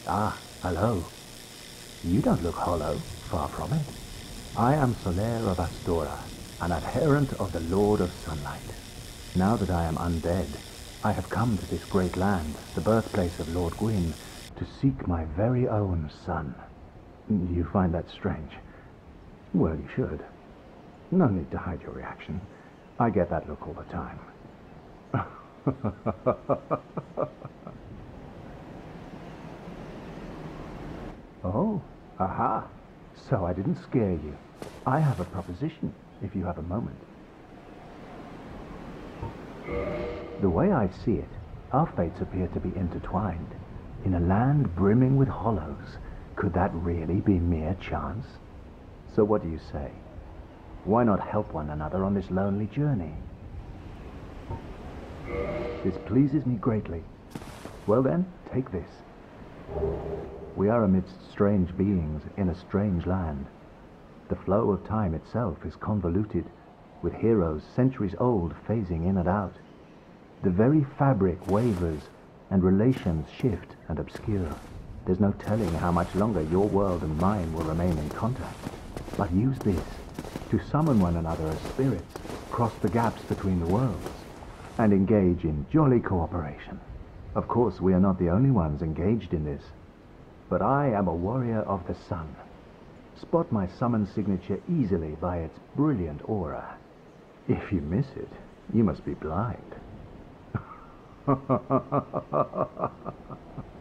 Ah, hello. You don't look hollow, far from it. I am Solair of Astora, an adherent of the Lord of Sunlight. Now that I am undead, I have come to this great land, the birthplace of Lord Gwyn, to seek my very own son. You find that strange? Well, you should. No need to hide your reaction. I get that look all the time. Oh, aha. So I didn't scare you. I have a proposition, if you have a moment. The way I see it, our fates appear to be intertwined. In a land brimming with hollows, could that really be mere chance? So what do you say? Why not help one another on this lonely journey? This pleases me greatly. Well then, take this. We are amidst strange beings in a strange land. The flow of time itself is convoluted, with heroes centuries old phasing in and out. The very fabric wavers, and relations shift and obscure. There's no telling how much longer your world and mine will remain in contact. But use this to summon one another as spirits, cross the gaps between the worlds, and engage in jolly cooperation. Of course, we are not the only ones engaged in this, but I am a warrior of the sun. Spot my summon signature easily by its brilliant aura. If you miss it, you must be blind.